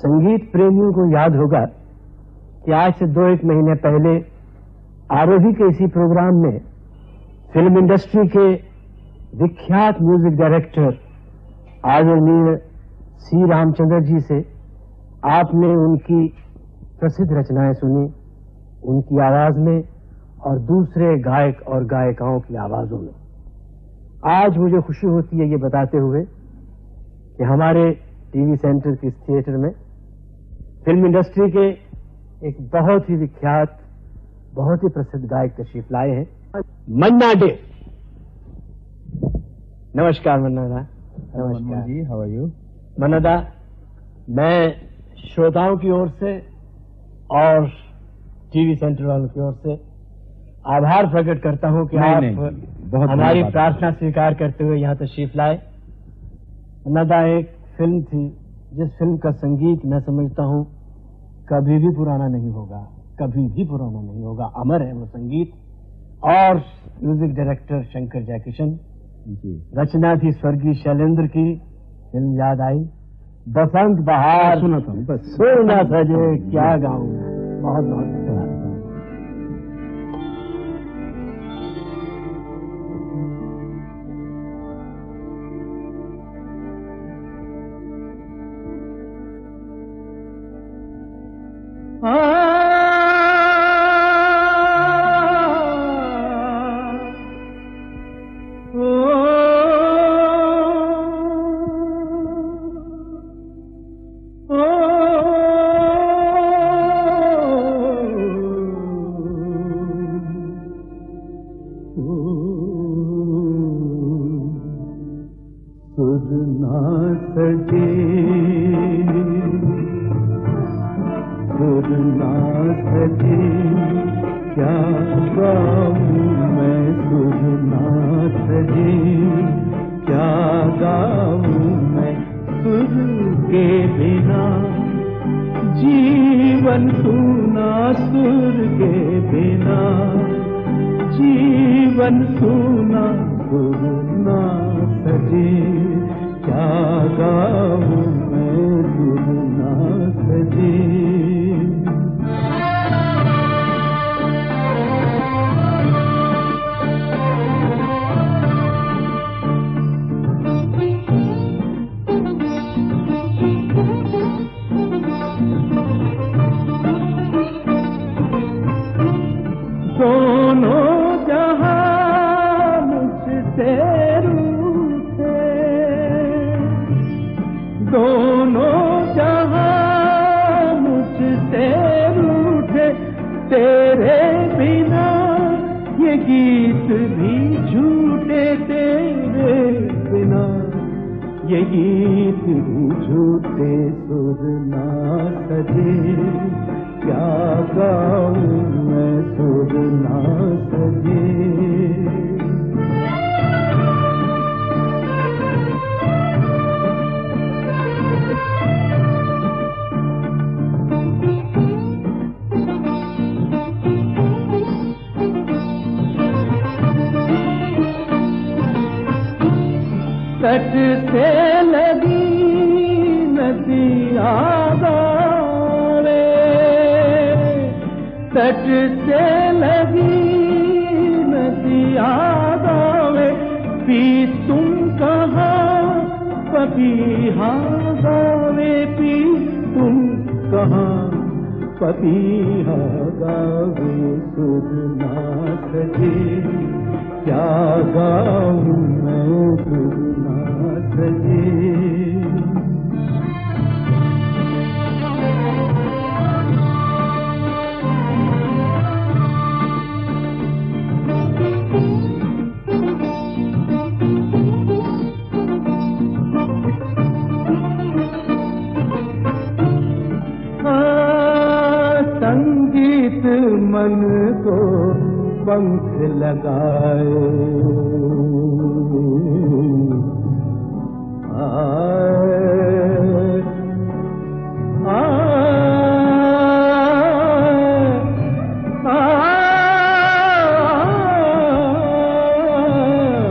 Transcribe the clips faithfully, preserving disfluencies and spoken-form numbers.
संगीत प्रेमियों को याद होगा कि आज से दो एक महीने पहले आरोही के इसी प्रोग्राम में फिल्म इंडस्ट्री के विख्यात म्यूजिक डायरेक्टर आदरणीय सी रामचंद्र जी से आपने उनकी प्रसिद्ध रचनाएं सुनी, उनकी आवाज में और दूसरे गायक और गायिकाओं की आवाजों में। आज मुझे खुशी होती है ये बताते हुए कि हमारे टीवी सेंटर के इस थिएटर में फिल्म इंडस्ट्री के एक बहुत ही विख्यात, बहुत ही प्रसिद्ध गायक तशरीफ लाए हैं, मन्ना डे। नमस्कार मन्ना दा। नमस्कार ji, how are you? Manna da, मैं श्रोताओं की ओर से और टीवी सेंटर वालों की ओर से आभार प्रकट करता हूं कि नहीं, आप नहीं, बहुत हमारी प्रार्थना स्वीकार करते हुए यहां तशरीफ लाए। मन्ना दा, एक फिल्म थी जिस फिल्म का संगीत मैं समझता हूं कभी भी पुराना नहीं होगा, कभी भी पुराना नहीं होगा, अमर है वो संगीत। और म्यूजिक डायरेक्टर शंकर जयकिशन जी, रचना थी स्वर्गीय शैलेंद्र की। फिल्म याद आई, बसंत बहार सुना था बस, सोना सजे क्या गाऊं। बहुत बहुत धन्यवाद।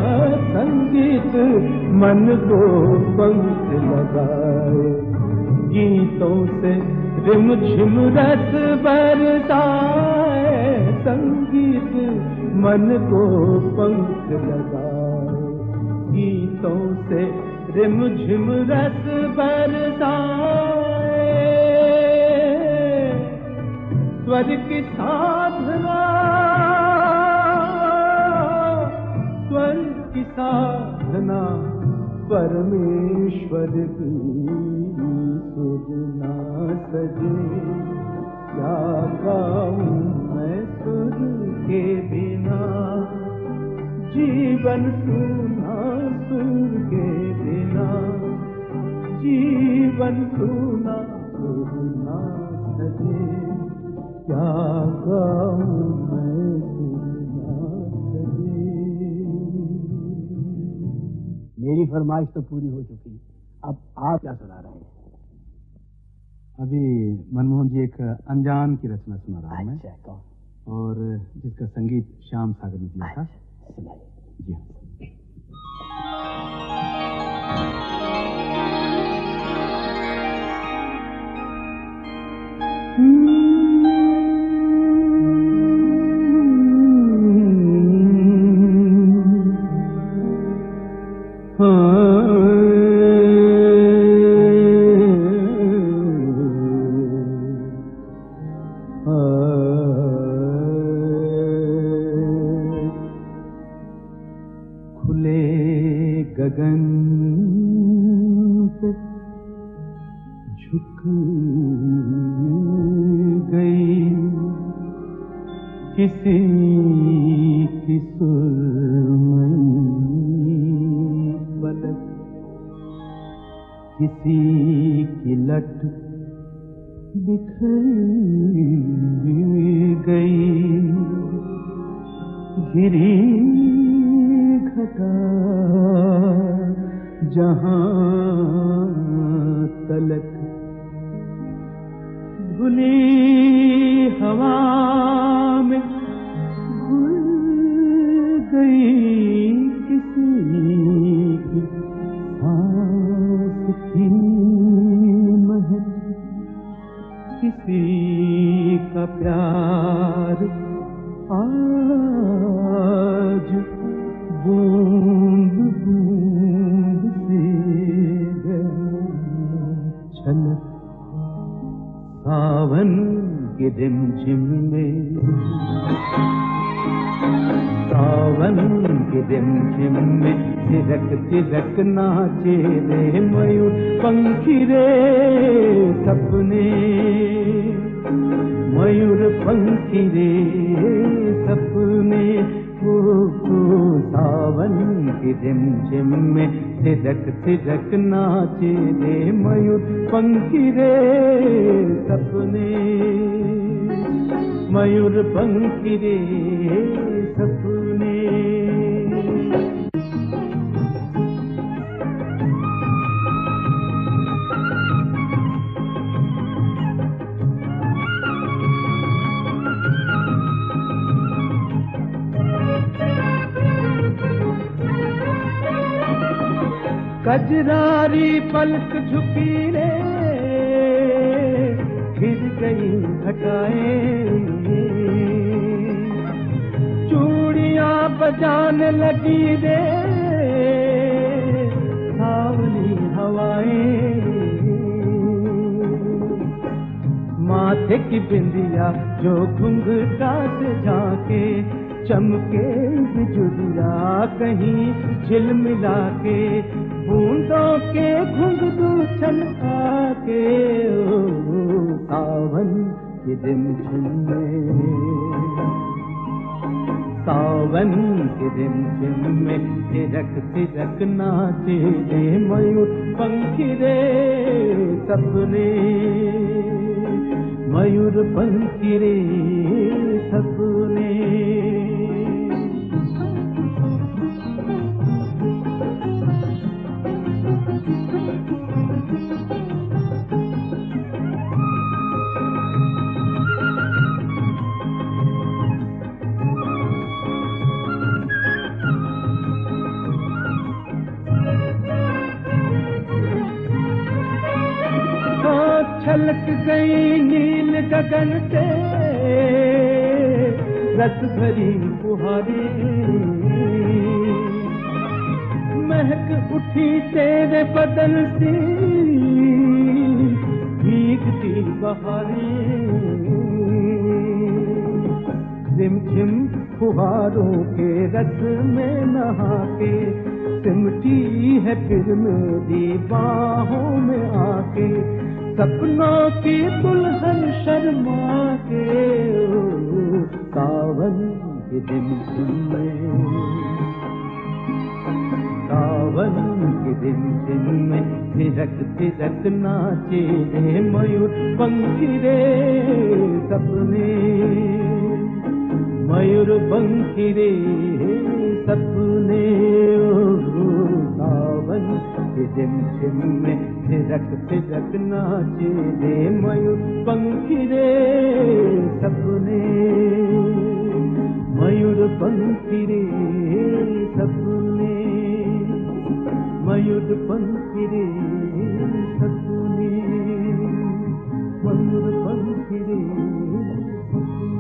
मन को पंख लगाए, गीतों से रिमझिम रस बरसाए, संगीत मन को पंख लगाए। गीतों से रिमझिम रस बरसाए, स्वर की साधना, स्वर की साधना परमेश्वर की सुरना सजे। क्या गाऊं मैं सुर के बिना, जीवन सुना सुर के बिना, जीवन सुना सुना सजे। क्या गाऊं मैं सुना सजे। मेरी फरमाइश तो पूरी हो चुकी, अब आप क्या सुना रहे हैं? अभी मनमोहन जी एक अनजान की रचना सुना रहा हूं मैं। अच्छा, कौन? और जिसका संगीत श्याम सागर ने दिया था। सुनाइए। जी हाँ। गगन पे झुक गई किसी की सुरमई पलक, किसी की लट बिखर गई, गिरी घटा जहां तलक, धुली हवा में घुल गई किसी की सांस की महक, किसी का प्यार आज बूंद बूंद से छलक। सावन के रिमझिम में, सावन के रिमझिम में तिरक तिरक नाचे रे मयूर पंखी रे सपने, मयूर पंखी रे सपने। हो सावन की रिमझिम में तिरक तिरक नाचे रे मयूर पंखी रे सपने, मयूर पंखी रे सपने। कजरारी पलक झुकी रे फिर गई घटाएं, चूड़ियां बजाने लगी रे सावली हवाएं, माथे की बिंदिया जो घुंघटा से झांके, चमके बिजुलिया कहीं झिलमिला के, बूंदों के घुंघरू छलका के। ओ सावन के रिमझिम में, सावन के रिमझिम में तिरक तिरक नाचे रे मयूर पंखी रे सपने, मयूर पंखी रे सपने। छलक गई नील गगन से रस भरी फुहारें, महक उठी तेरे बदन से भीगती बहारें। रिमझिम फुहारों के रस में नहा के सिमटी है फिर मेरी बाहों में आके, सपनों की दुल्हन शर्मा के सावन के रिमझिम में, सावन के रिमझिम में थिरक थिरक नाचे रे मयूर पंखी रे सपने, मयूर पंखी रे सपने। सावन के रिमझिम में थिरक थिरक नाचे रे मयूर पंखी रे सपने, मयूर पंखी रे सपने, मयूर पंखी रे सपने, मयूर पंखी रे सपने।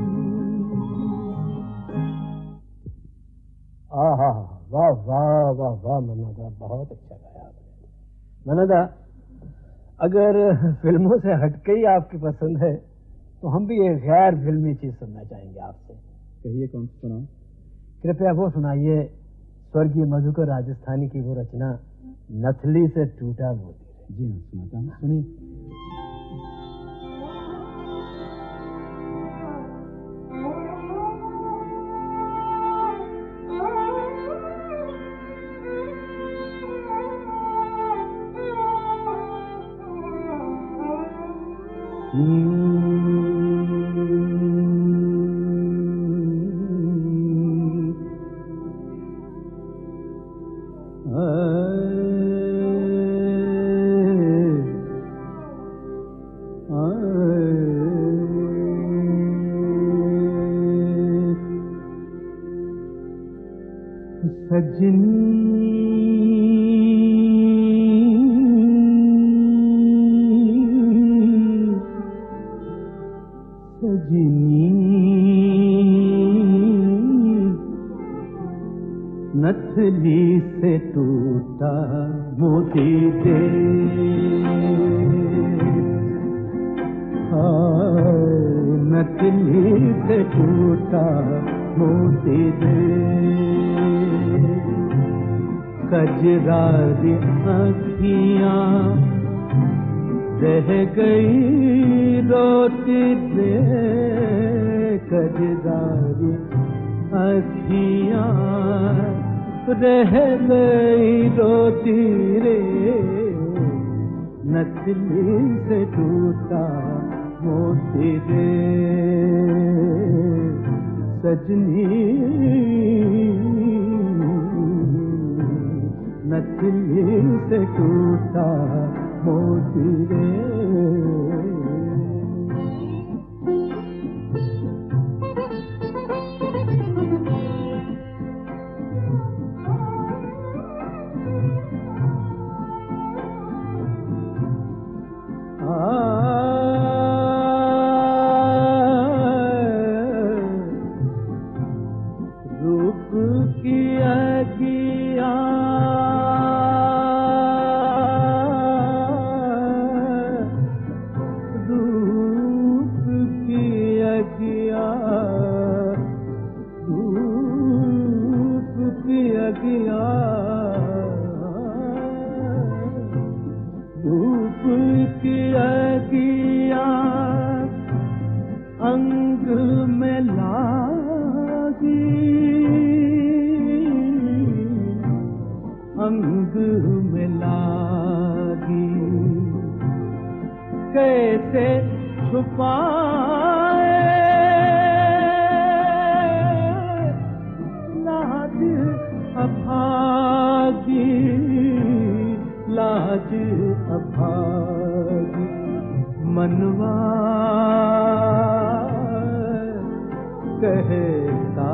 आहा, वाह वाह वाह वाह मन्ना, बहुत अच्छा गाया आपने। मन्ना, अगर फिल्मों से हटके ही आपकी पसंद है तो हम भी एक गैर फिल्मी चीज सुनना चाहेंगे आपसे। कहिए, कौन सा सुनाओ? कृपया वो सुनाइए स्वर्गीय मधुकर राजस्थानी की वो रचना नथली से टूटा मोती। जी हाँ, सुनाता हूँ, सुनिए। नथली से टूटा मोती दे, नथली से टूटा मोती दे, कजरारी आँखियाँ रह गई रोती दे, कजरारी आँखियाँ रह गई रोती रे, नथली से टूटा मोती रे सजनी, नथली से टूटा मोती रे। कैसे छुपाए लाज अभागी, लाज अभागी मनवा कहता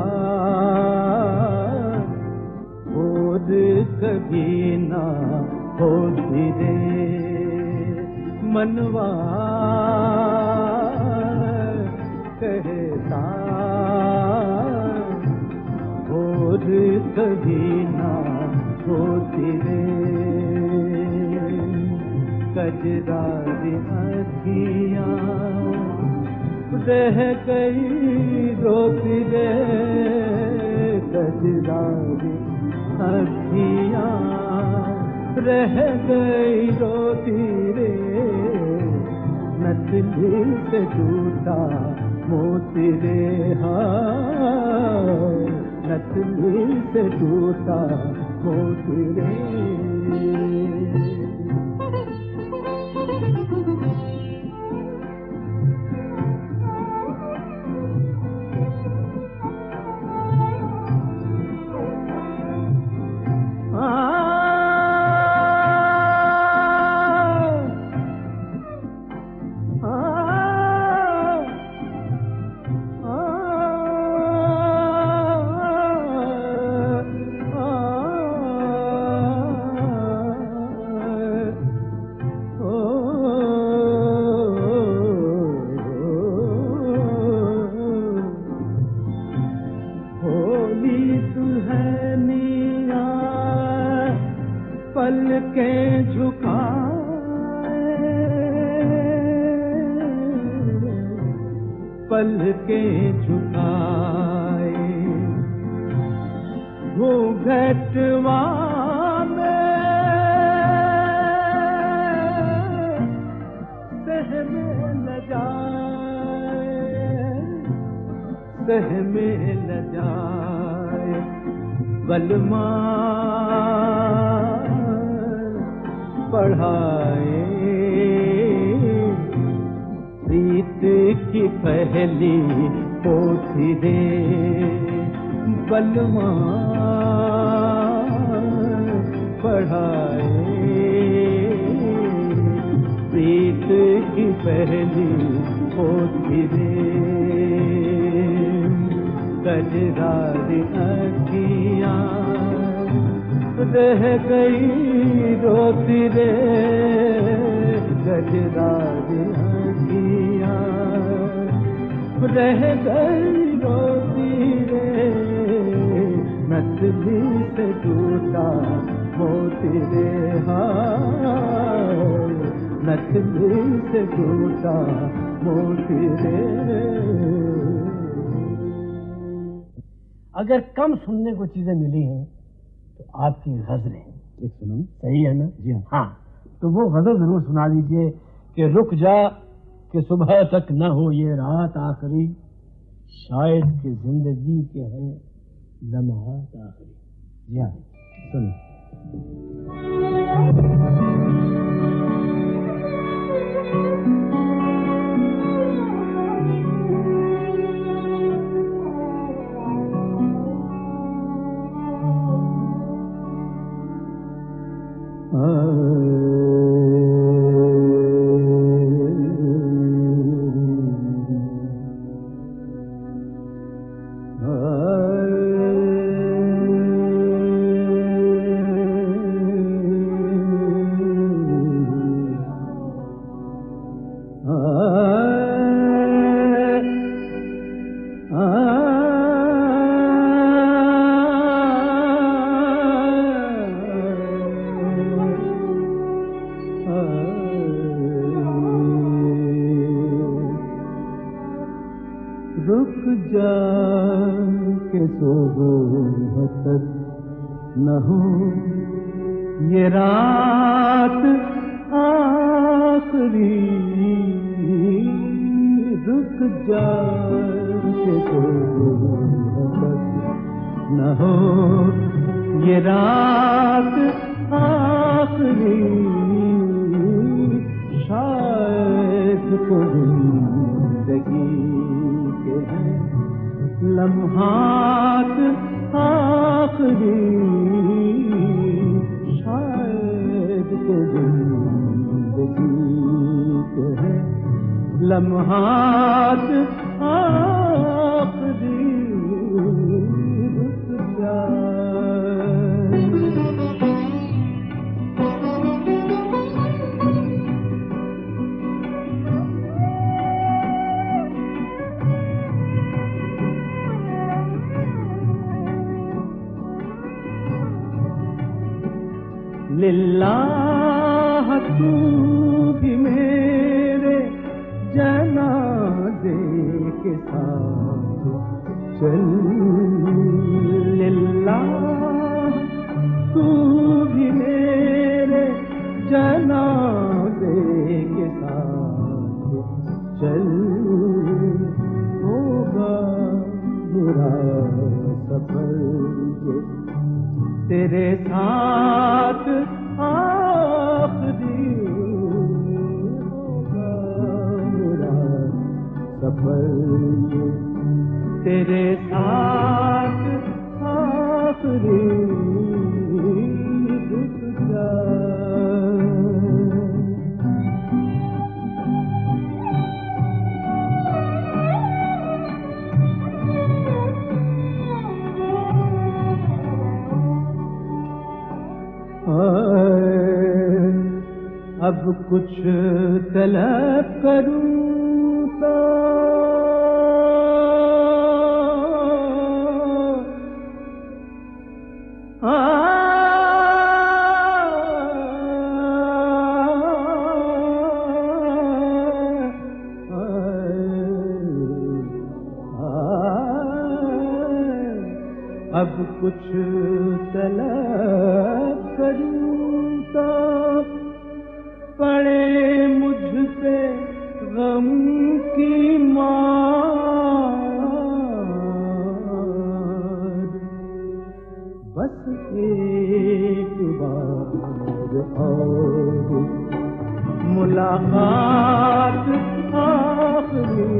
और कभी ना होती रे, मनवा कहता और कभी ना होती रे कजरारी अखियाँ रह गई रोती रे कजरारी अखियाँ रह गई रोती रे नथली से टूटा मोती रे हाँ नथली से टूटा मोती रे पलकें झुकाए पलकें झुकाए घूंघटवा में सहमे न जाए सहमे न जाए बलमा पढ़ाए प्रीत की पहली पोथी रे बलमा पढ़ाए प्रीत की पहली पोथी रे कजरारी अखियाँ रह गई रोती रे गजरारी अखियाँ रह गई रोती रे नथली से टूटा मोती रे हाँ नथली से टूटा मोती रे अगर कम सुनने को चीजें मिली हैं तो आपकी गजलें एक सुनो सही है ना? जी हाँ। हाँ तो वो गजल जरूर सुना दीजिए कि रुक जा कि सुबह तक न हो ये रात आखिरी शायद कि जिंदगी के हैं लम्हात आखिरी। जी हाँ सुनिए। रुक जा के सुबह तक न हो ये रात आखिरी रुक जा के सुबह तक न हो ये रात आखिरी शायद तो जिंदगी के हैं लम्हात आखिरी शायद तो जिंदगी के हैं लम्हात आखिरी रुक जा लिल्लाह तू भी मेरे जनाजे के साथ चल, लिल्लाह तू भी मेरे जनाजे के साथ चल, होगा मेरा सफर ये तेरे साथ आखिरी, होगा मेरा सफर ये तेरे साथ आखिरी, रुक जा। अब कुछ तलब करूं तो आ, अब कुछ तलब करूं तो पड़े मुझ पे गम की मार, बस एक बार और मुलाकात आखिरी,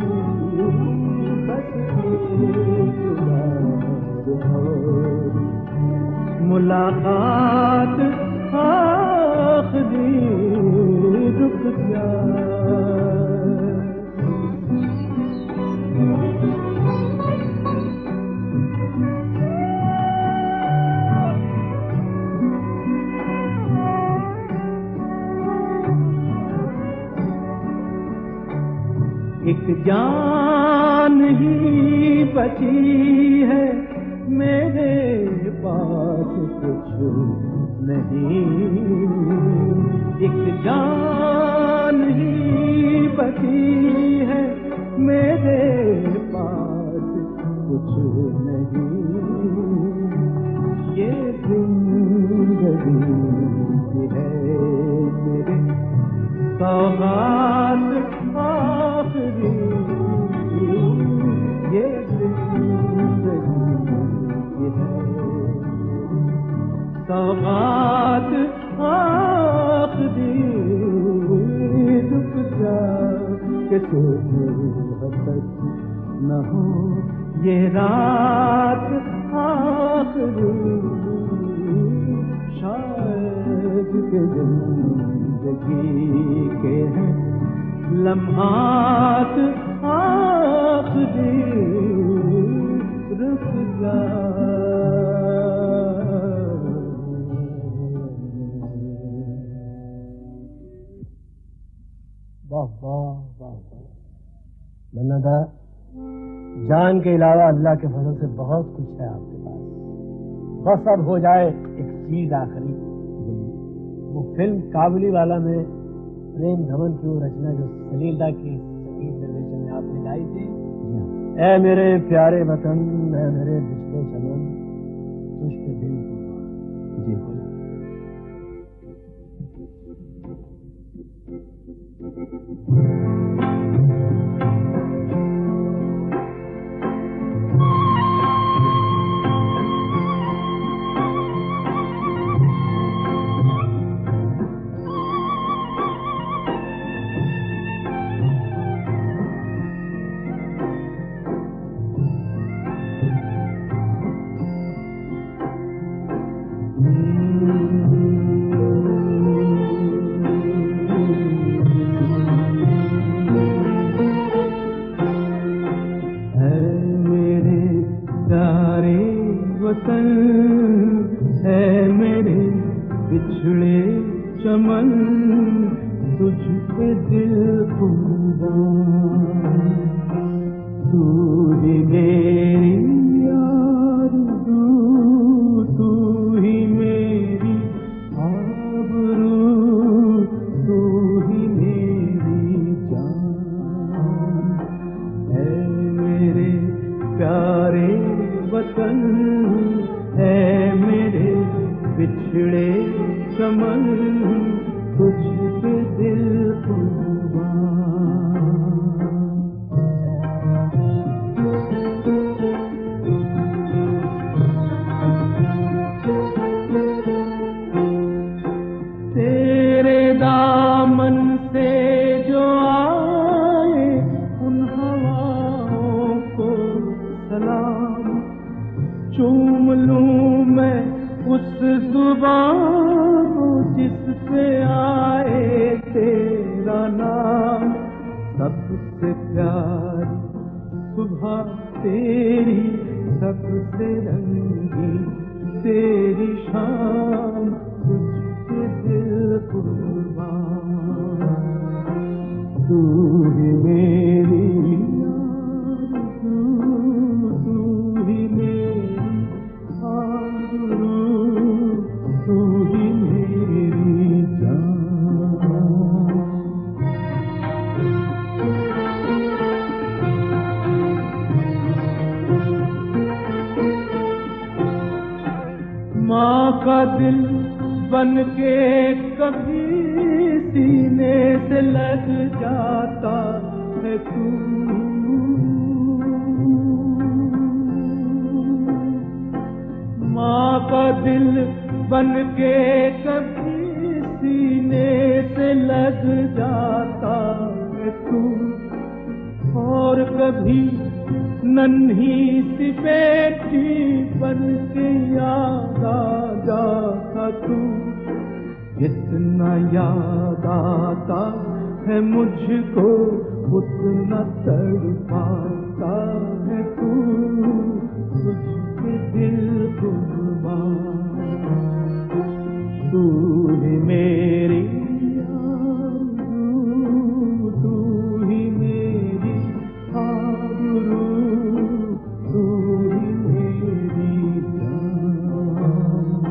बस एक बार और मुलाकात आखिरी, रुक जा। एक जान ही बची है मेरे पास कुछ नहीं, एक जान ही बची है मेरे पास कुछ नहीं, ये जिंदगी है मेरे सौगात आखिरी, ये जिंदगी है सौगात आखिरी, रुक जा कि तुम हसत न हो ये रात आखिरी, शायद के जिंदगी के हैं लम्हात आखिरी, रुक जा। वाह वाह वाह वाह, मन्ना था जान के अलावा अल्लाह के फजल से बहुत कुछ है आपके पास, बस अब हो जाए एक चीज आखिरी, वो फिल्म काबुली वाला में प्रेम धवन की वो रचना जो सलीलदा की संगीत निर्देशन में आपने गाई थी, ऐ मेरे प्यारे वतन, ऐ मेरे बिछड़े चमन, तुझ पे दिल कुर्बान। जी बोला। बिछड़े चमन तुझ पे दिल कुर्बान, तू ही मेरी आरज़ू, तू ही मेरी आरज़ू। बिछड़े चमन तुझ पे दिल कुर्बान। तेरे दामन से जो आए उन हवाओं को सलाम, चूम लूं मैं उस जुबान को जिस पे आए तेरा नाम। सबसे प्यारी सुबह तेरी, सबसे रंगी तेरी शाम, तुझसे दिल कुर्बान। तू ही मेरी आरज़ू, तू ही मेरी आरज़ू, तू ही मेरी जान। माँ का दिल बन के कभी सीने से लग जाता है तू, माँ का दिल बन के कभी सीने से लग जाता है तू, और कभी नन्ही सी बेटी बन के याद आ जाता तू। जितना याद आता है मुझको उतना तड़पाता है तू, तुझसे दिल कुर्बान। तू ही मेरी आरज़ू, तू ही मेरी आबरू, तू ही मेरी जान।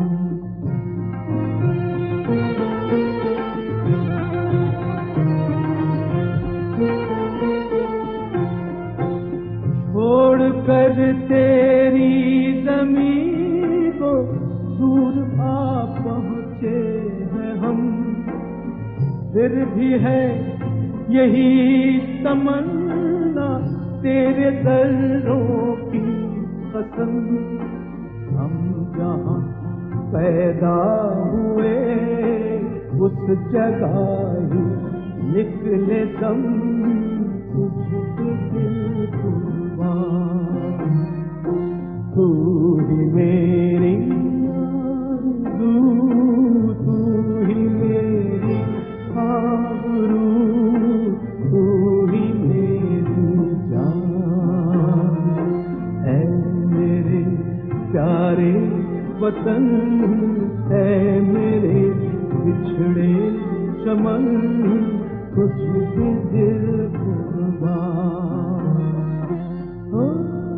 छोड़ कर तेरी ज़मीं को दूर आ पहुँचे हैं हम, फिर भी है यही तमन्ना तेरे दर्रों की कसम। हम जहाँ पैदा हुए उस जगह ही निकले दम, तुझसे दिल कुर्बान। तू ही मेरी आरज़ू, तू ही मेरी आबरू, तू ही मेरी जान। ऐ मेरे प्यारे वतन, ऐ मेरे बिछड़े चमन, तुझसे दिल कुर्बान। ओ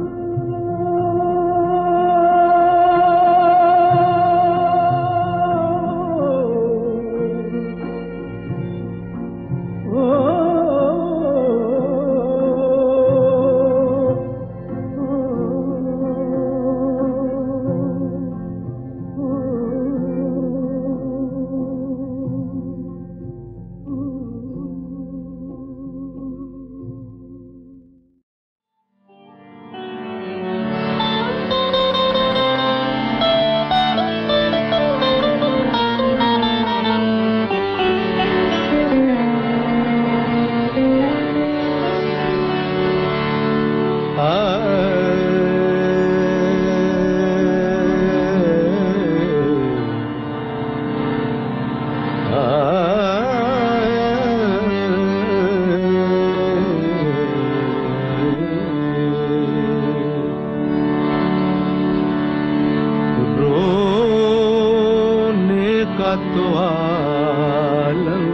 तो आलम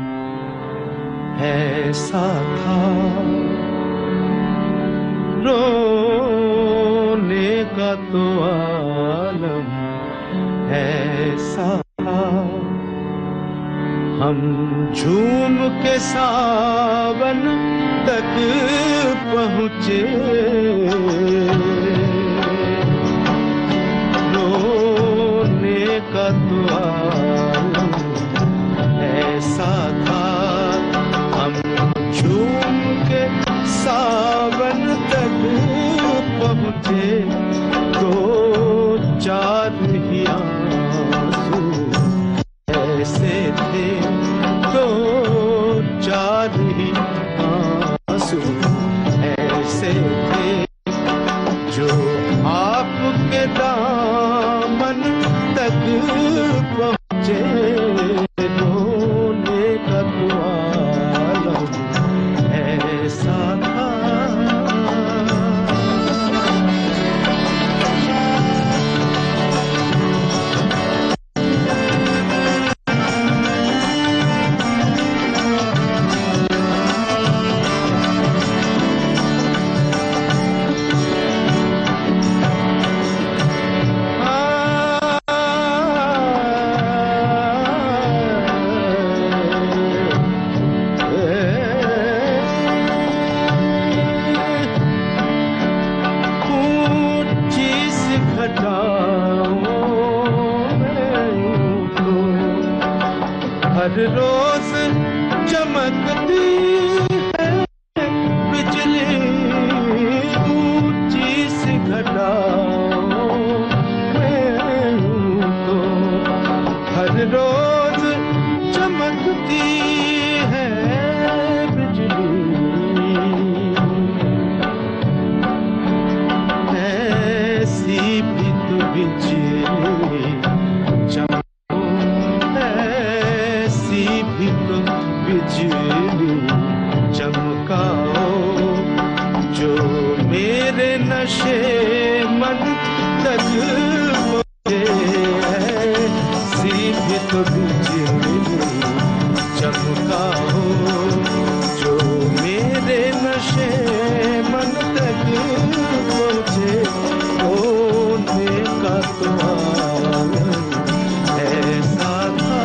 ऐसा था, रोने का तो आलम ऐसा था। हम झूम के सावन तक पहुँचे, रोने का तो आलम ऐसा था। हम झूम के सावन तक पहुँचे तो चार ही आंसू ऐसे थे, तो चार ही आंसू ऐसे थे जो आपके दामन तक पहुँचे। रोने का तो आलम ऐसा था। हर रोज चमकती है बिजली ऊंची सी घटाओं में हूँ तो। हर रोज चमकती है बिजली, ऐसी भी तो बिजली चमक भी तो बिजली चमकाओ जो मेरे नशे मन तक पहुँचे। ऐसी भी तो बिजली चमकाओ जो मेरे नशे मन तक पहुँचे। होने का तो आलम ऐसा था।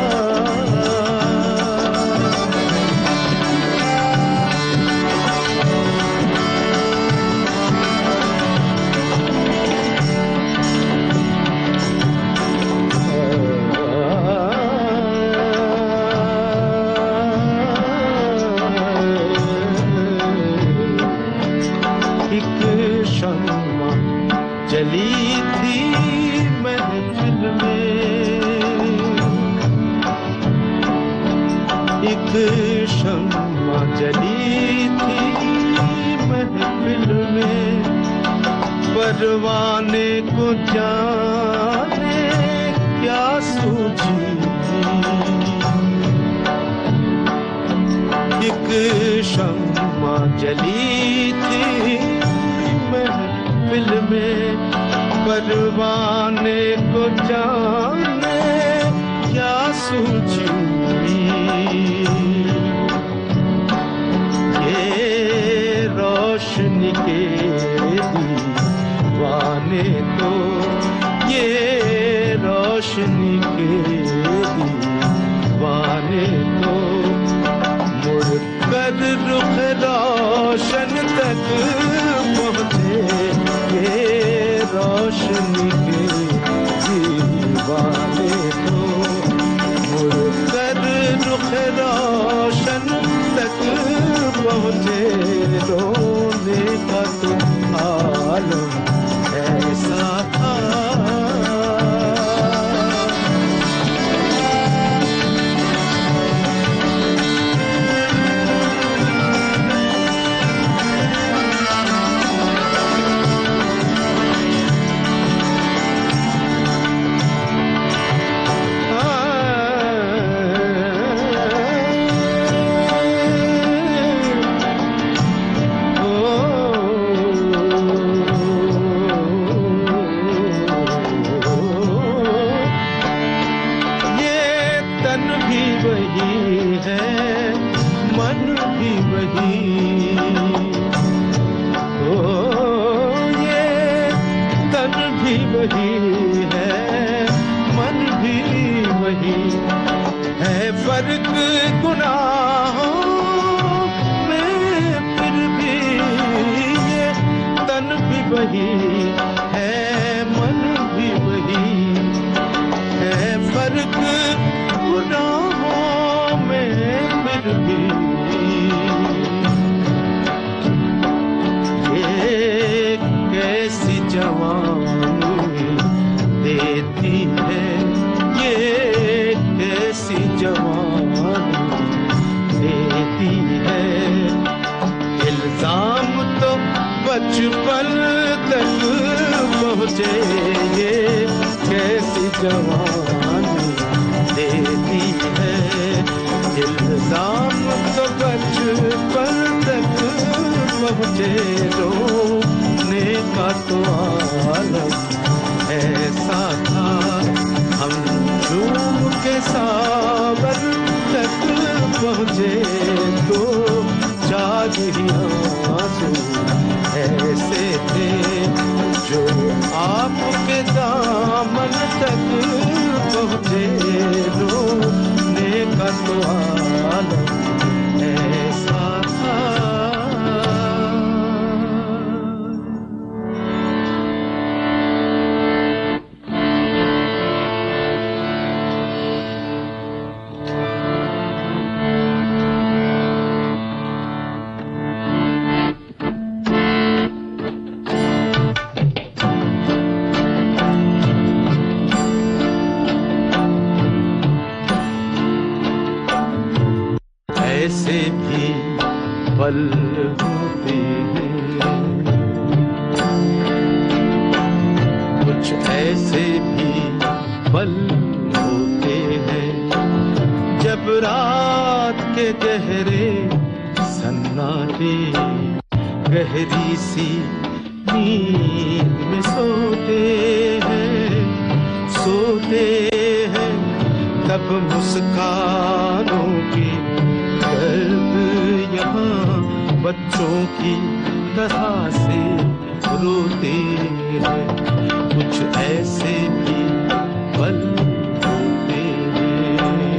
जली थी महफिल में, एक शम्मा जली थी महफिल में। परवाने को जाने क्या सूझी, एक शम्मा जली थी महफिल में। परवाने को जाने क्या सूझी, ये रोशनी के दीवाने तो, ये रोशनी के दीवाने तो मुड़कर रुख रोशन तक पहुँचे। ये रोशनी के दीवाने तो मुड़कर रुख रोशन तक पहुँचे। रोने का तो आलम ऐसा था। वही है, मन भी वही है, फर्क गुनाहों में फिर भी ये तन भी वही है, मन भी वही है। जवानी देती है, ये कैसी जवानी देती है। इल्जाम तो बचपन तक पहुँचे, ये कैसी जवानी देती है। इल्जाम तो बचपन तक पहुँचे, रोने का तो आलम ऐसा था। हम झूम के सावर तक पहुँचे तो जाग ही आंसू ऐसे थे, जो आपके दामन तक पहुँचे, रोने का तो आलम ऐसा था। ऐसे भी पल होते हैं, कुछ ऐसे भी पल होते हैं, जब रात के गहरे सन्नाटे गहरी सी नींद में सोते हैं, सोते हैं। तब मुस्कानों की दर्द यहाँ बच्चों की तरह से रोते हैं, कुछ ऐसे भी पल होते हैं।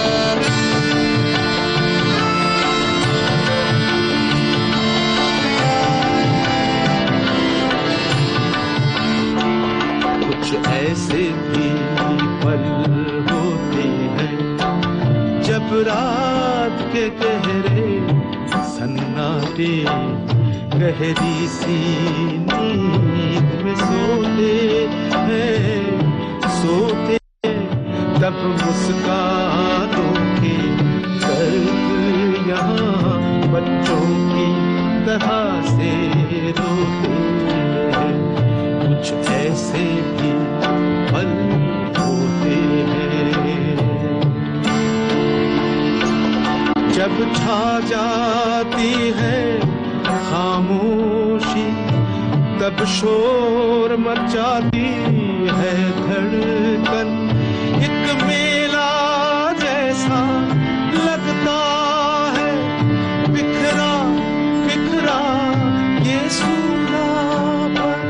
कुछ ऐसे भी पल होते हैं, जब रात के गहरे सन्नाटे गहरी सी नींद में सोते हैं, सोते तब मुस्कानों के दर्द यहाँ बच्चों की तरह से रोते हैं, कुछ ऐसे भी पल होते हैं। जब छा जाती है खामोशी, तब शोर मचाती है धड़कन, एक मेला जैसा लगता है, बिखरा बिखरा ये सूनापन।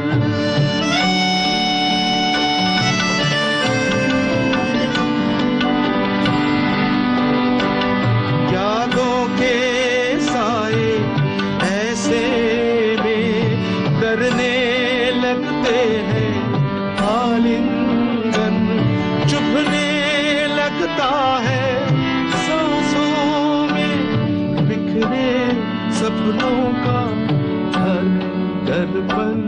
यादों के साए ऐसे में करने लगते हैं, आलिंगन चुभने लगता है सांसों में, बिखरे सपनों का हर दर्पण।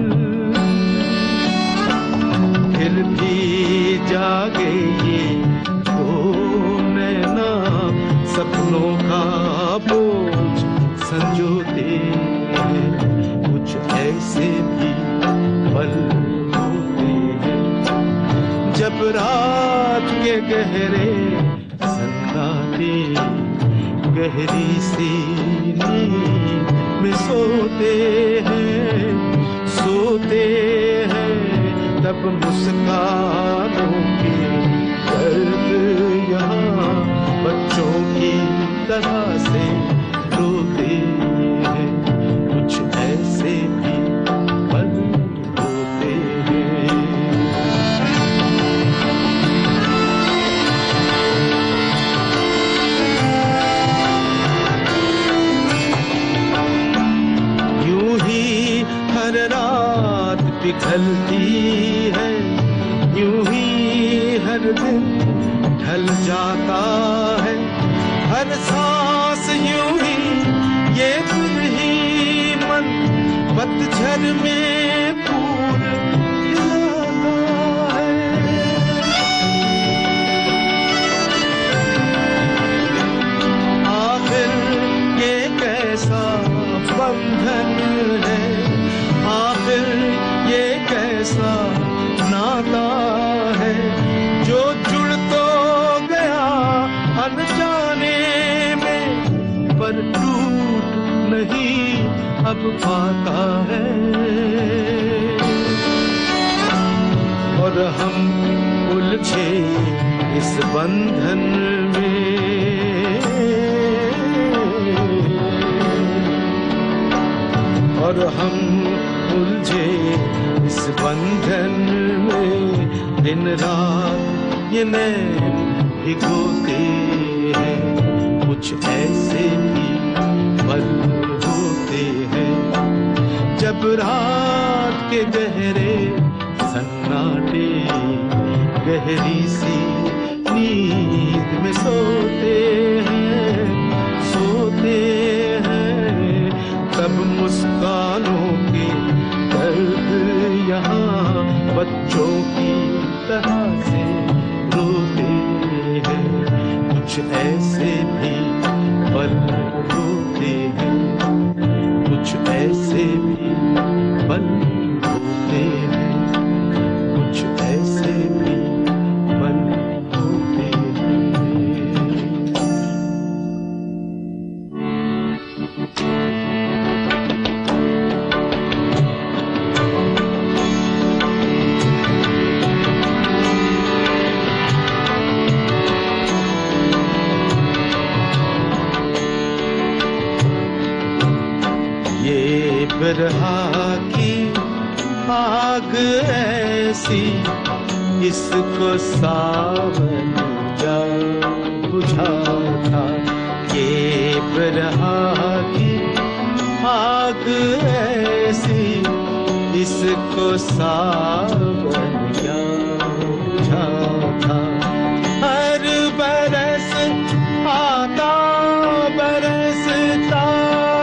फिर भी जागे ये दो नैना, सपनों का बोझ संजोते हैं, कुछ ऐसे भी पल होते हैं, जब रात के गहरे सन्नाटे गहरी सी नींद में सोते हैं, सोते हैं। तब मुस्कानों के दर्द यहाँ बच्चों की तरह से रोते हैं, कुछ ऐसे भी पल होते हैं। यूं ही हर रात पिघलती है, यूं ही हर दिन ढल जाता है, हर सांस यूं ही ये दिल ही मन पतझड़ में फूल नहीं अब पाता है, और हम उलझे इस बंधन में, और हम उलझे इस बंधन में। दिन रात ये नैन भिगोते हैं, कुछ ऐसे भी पल होते हैं जब रात के गहरे सन्नाटे गहरी सी नींद में सोते हैं, सोते हैं। तब मुस्कानों के दर्द यहाँ बच्चों की तरह से रोते हैं, कुछ ऐसे भी पल होते हैं, कुछ ऐसे भी पल होते हैं, कुछ ऐसे भी पल होते हैं। बिरहा की आग ऐसी, इसको सावन जा बुझा था। ये बिरहा की आग ऐसी, इसको सावन जा बुझा था। हर बरस आता बरसता,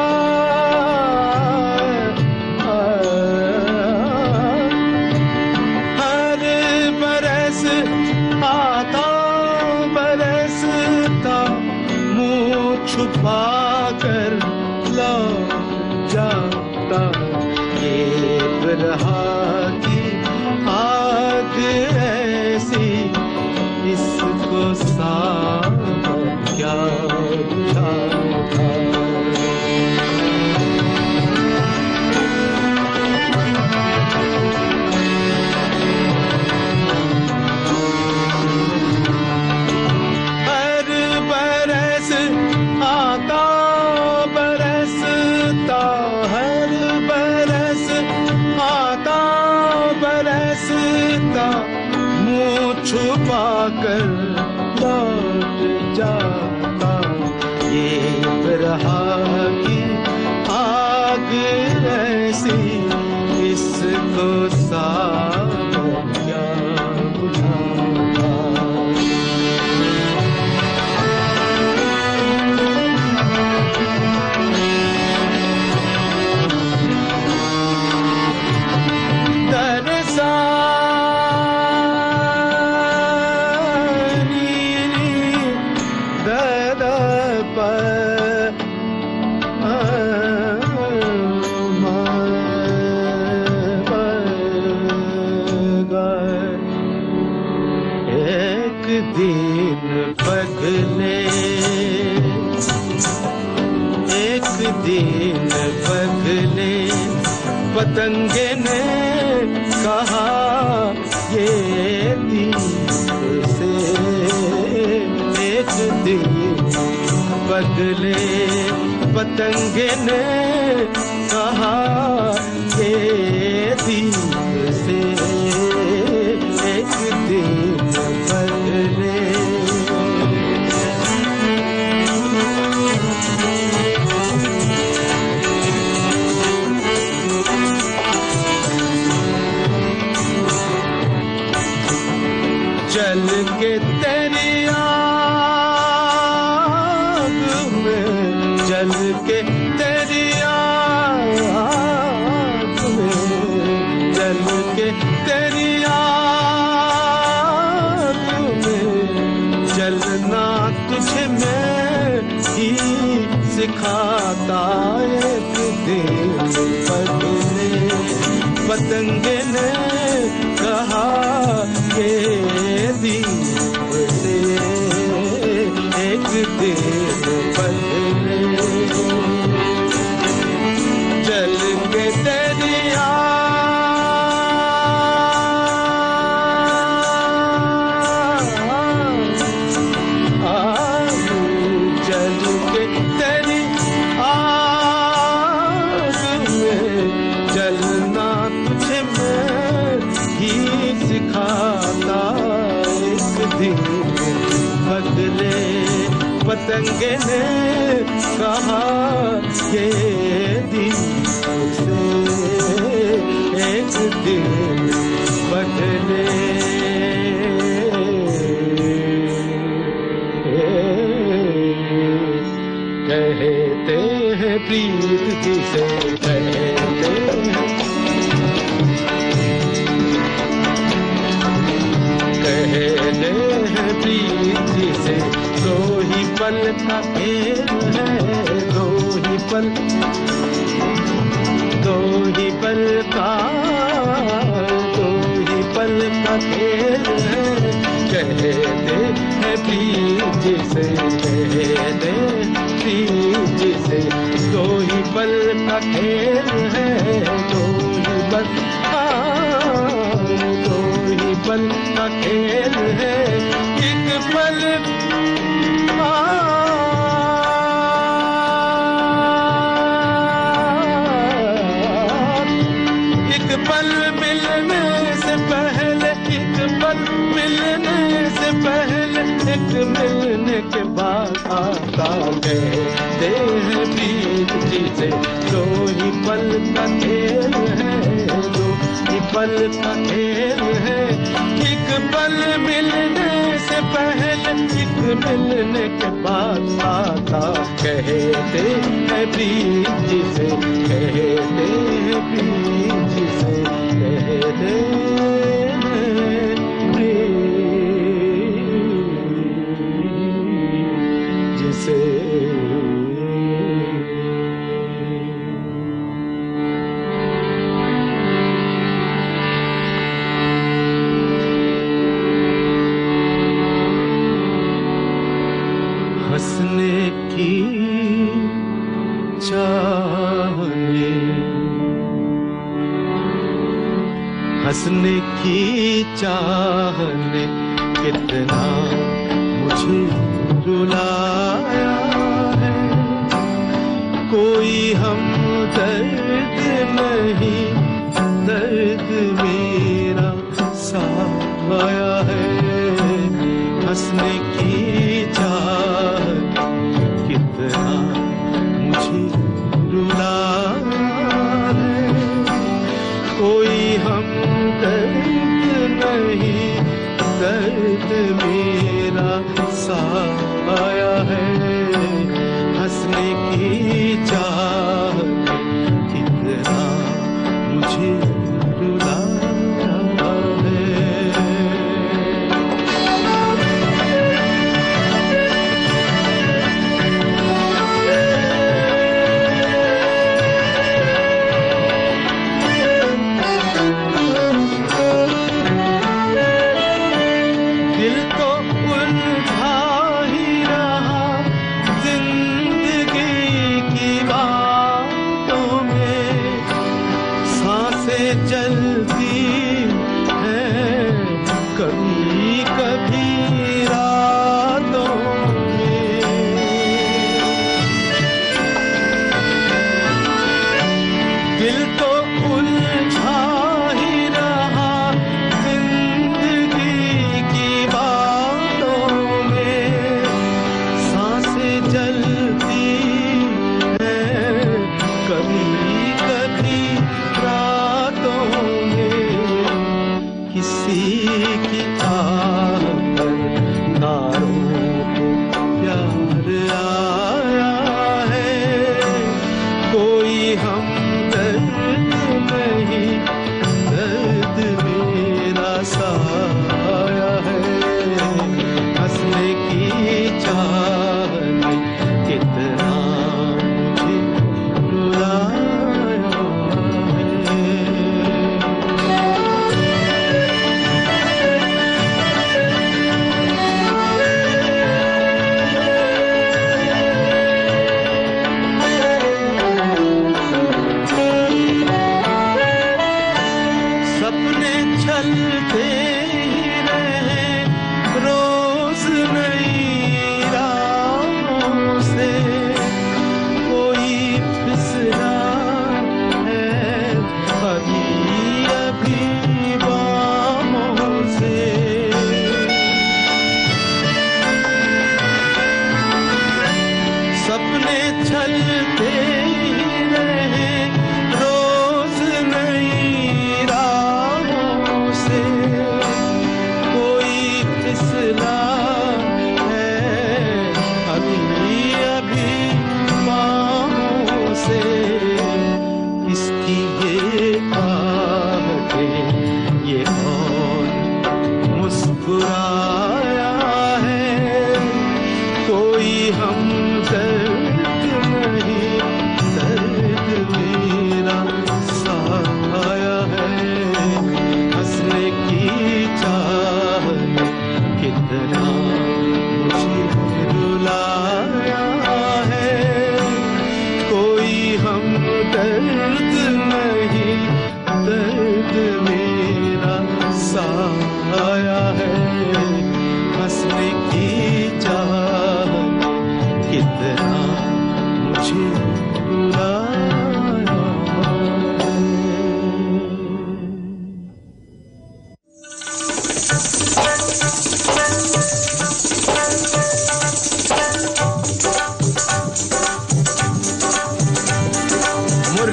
छुपा कर लौट जाता। ये बिरहा की आग ऐसी, इसको सावन क्या बुझाता। छुपा कर लौट जाता। ये बिरहा की आग ऐसी, इसको सावन क्या बुझाता। दिन बदले एक दिन बदले, पतंगे ने कहा ये दीप से। एक दिन बदले पतंगे ने कहा ये दीप से। एक दिन बदले जल के तेरी आग में, जल के तेरी आग में, जल के तेरी आग में, जलना तुझे मैं ही सिखाता। एक दिन बदले पतंगे ने कहा ये दीप से। एक दिन बदले पतंगे ने कहा ये दीपक से एक दिन बदले। कहते हैं प्रीत जिसे कहते हैं, कहते हैं प्रीत जिसे दो ही पल का खेल है, दो ही पल, दो ही पल का, दो ही पल का खेल है। कहते हैं प्रीत जिसे कहते प्रीत जिसे दो ही पल का खेल है, दो ही पल, दो ही पल का खेल है। एक पल एक पल मिलने से पहले, एक पल मिलने से पहले, एक मिलने के बाद आता कहते हैं प्रीत जिसे दो ही पल का खेल है, दो ही पल का खेल है। एक पल मिलने से पहले, एक मिलने के बाद आता कहते हैं प्रीत जिसे कहते हैं प्रीत जिसे कहते हैं प्रीत जिसे। हंसने की चाहने, हंसने की चाहने कितना मुझे रुलाया है। कोई हम दर्द नहीं, दर्द मेरा साया है। हंसने की चाहत कितना मुझे रुलाया है। कोई हम दर्द नहीं, दर्द मेरा साया है। हंसने की चाहत कितना मुझे रुलाया है। दिल तो उलझा ही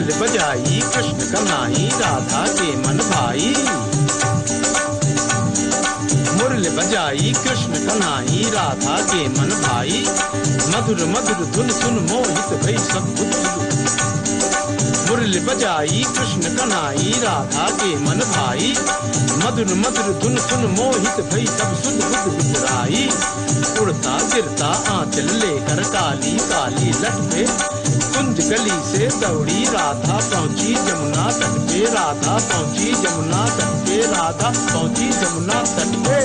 मुरली बजाई कृष्ण कन्हाई राधा के मन भाई। मुरली बजाई कृष्ण कन्हाई राधा के मन भाई। मधुर मधुर धुन सुन मोहित भई सब बुद्ध। मुरली बजाई कृष्ण कन्हाई राधा के मन भाई। मधुर मधुर धुन सुन मोहित भई सब सुध बुध बिसराई। उड़ता गिरता आंचल लेकर काली काली लट पे कुंज गली से दौड़ी राधा पहुंची जमुना तट पे। राधा पहुंची जमुना तट पे। राधा पहुंची जमुना तट पे।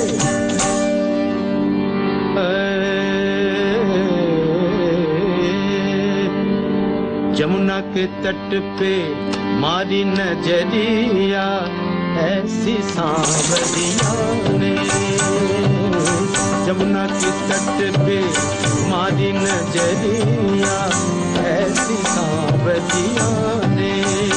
जमुना के तट पे मारी नजरिया ऐसी सांवरिया ने। जमुना के तट पे मारी नजरिया ऐसी सांवरिया ने।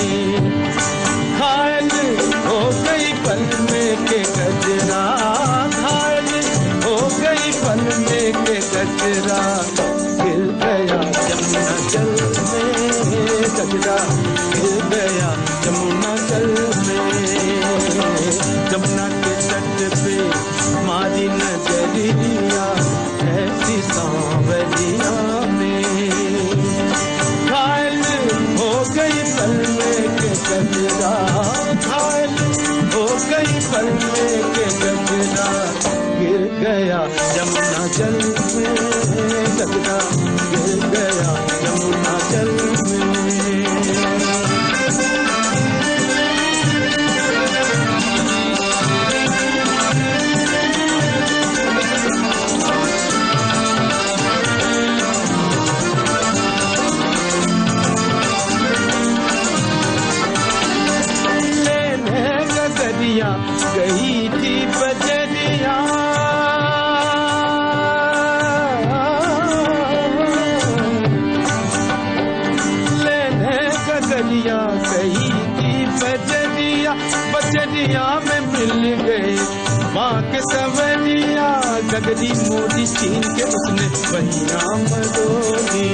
घायल हो गई पल में के गजरा। घायल हो गई पल में के गजरा। गिर गया जमुना जल में गजरा। गिर गया जमुना जल में। जमुना के तट पे मारी नजरिया ऐसी सांवरिया में। घायल हो गई पल में के गजरा। घायल हो गई पल में के गजरा। गिर गया जमुना जल में गजरा। गिर गया जमुना जल में। गई थी बजरिया। लेने गगरिया गई थी बजरिया। बजरिया में मिल गए माँ के सवरिया। गगरी मोदी छीन के उसने बहिया मरोड़ी।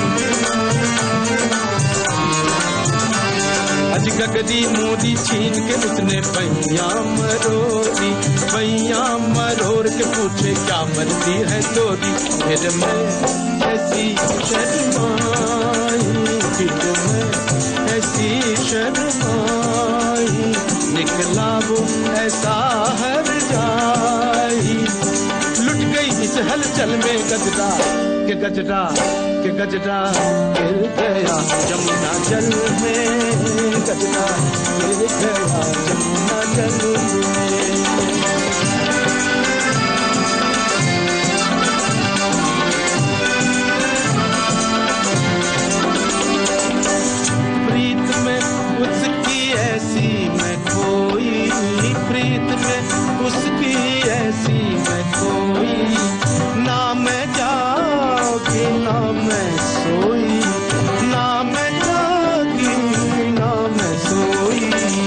अज गगरी मोदी छीन के उसने पैया मरोड़ी। पैया मरोड़ के पूछे क्या मर्जी है तोरी। फिर मैं ऐसी शर्माई। फिर मैं ऐसी शर्माई। निकला वो ऐसा हर जाई। लुट गई इस हलचल में गजरा के गजरा के गजरा। गिर गया जमुना जल में गजरा। गिर गया जमुना जल में। प्रीत में उसकी ऐसी मैं खोई। प्रीत में उसकी ऐसी मैं खोई। ना मैं जागी ना मैं सोई। ना मैं जागी ना मैं सोई।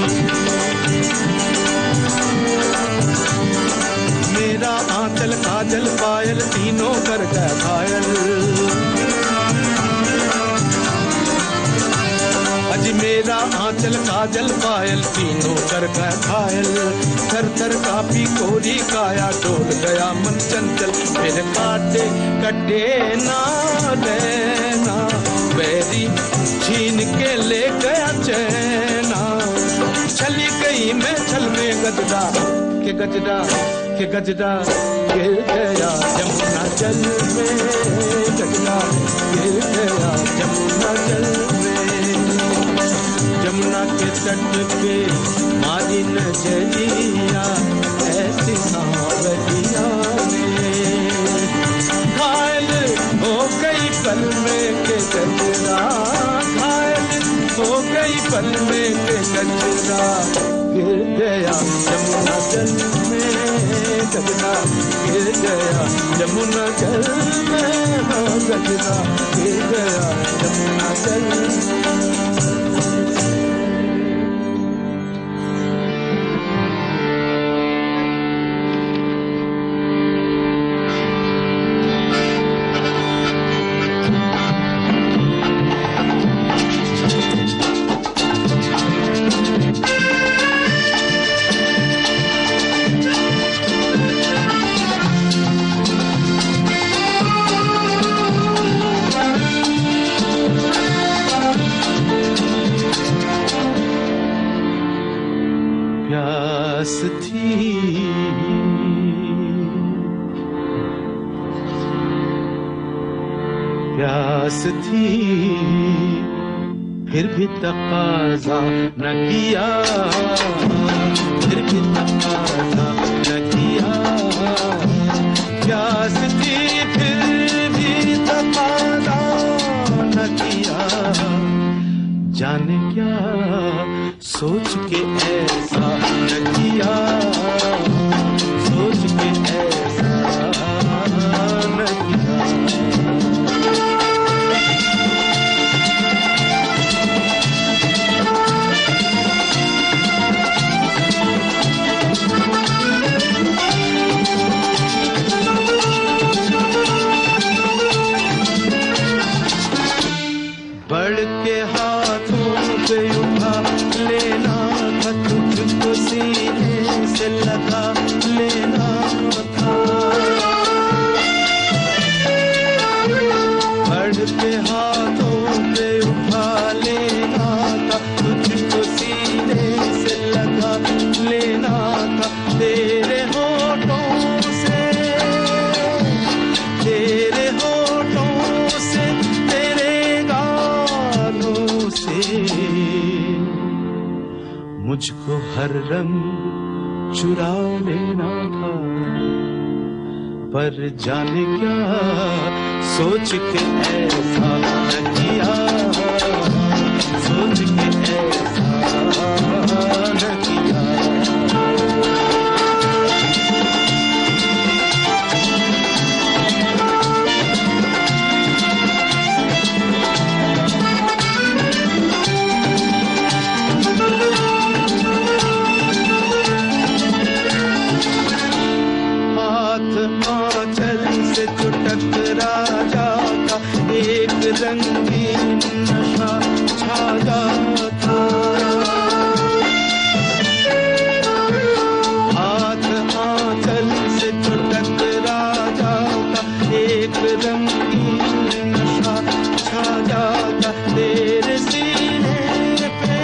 मेरा आंचल काजल पायल तीनों कर गया घायल। अज मेरा आंचल काजल पायल तीनों कर गया घायल। थर थर कापी कोरी काया डोल गया मन चंचल। फिर काटे कटे ना देना बैरी छीन के ले गया चैना। चली गई मैं छल में गजरा के गजरा के गजरा। गिर गया जमुना जल में गजरा। गिर गया जमुना जल में। जमुना के तट पे मारी नजरिया ऐसी सांवरिया ने। घायल हो गई पल में के गजरा। घायल हो गई पल में के गजरा। गिर गया जमुना जल में गजरा। गिर गया जमुना जल में गजरा। गिर गया जमुना जल में। प्यास थी प्यास थी फिर भी तकाजा न किया, फिर भी तकाजा न किया। प्यास थी फिर भी तकाजा न किया। जाने क्या सोच के ऐसा न किया, सोच के ऐसा न किया। बढ़ के हाथों पे उठा लेना था, तुझको सीने से लगा लेना था। बढ़ के हाथों पे उठा लेना था, तुझको सीने से लगा लेना था। तेरे होठों से, तेरे होठों से, तेरे गालों से मुझको हर रंग चुरा लेना था। पर जाने क्या सोच के ऐसा न किया, सोच के ऐसा न किया। रंगीन नशा छा जाता, हाथ आंचल से जो टकरा जाता, एक रंगीन नशा छा जाता। तेरे सीने पे,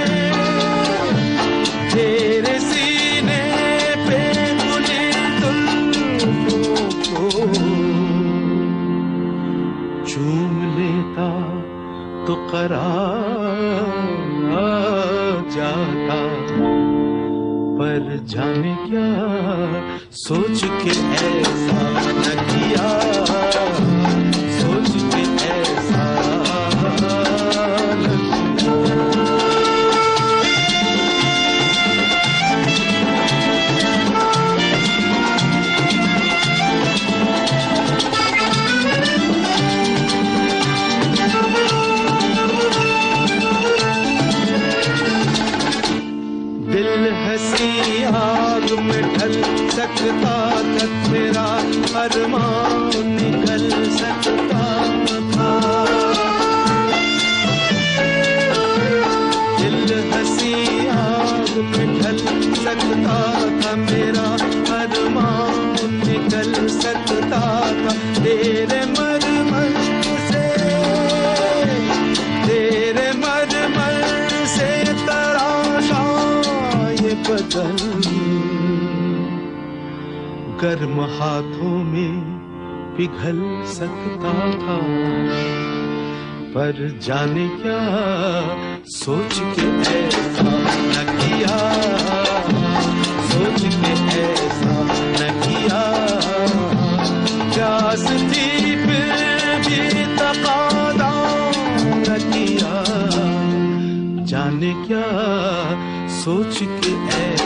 तेरे सीने पे बुने जुल्फों को चूम लेता तो करार जाता। पर जाने क्या सोच के ऐसा न किया, सोच के ऐसा न किया। दिल हंसी आग में ढल सकता था, तेरा अरमान निकल सकता था। दिल हंसी आग में ढल सकता था, मेरा अरमान निकल सकता था। तेरे मरमर से, तेरे मरमर से तराशा ये बदन गर्म हाथों में पिघल सकता था। पर जाने क्या सोच के ऐसा न किया, सोच के ऐसा न किया। प्यास थी फिर भी तकादा न किया। जाने क्या सोच के ऐसा